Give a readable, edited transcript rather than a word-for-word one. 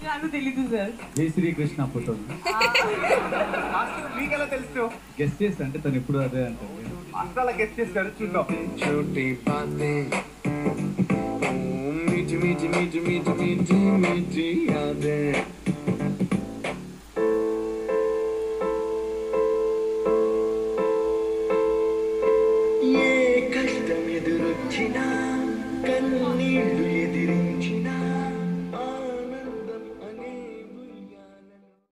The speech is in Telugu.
నాకు తెలీదు సార్. జై శ్రీకృష్ణ ఫోటో మీకెలా తెలుసు? గెస్ట్ చేసి అంటే తను ఎప్పుడు అదే అంటారు. అసలు అలా గెస్ట్ చేస్తారు చూద్దాం. छोटी बातें मीठी मीठी मीठी मीठी मीठी मीठी यादें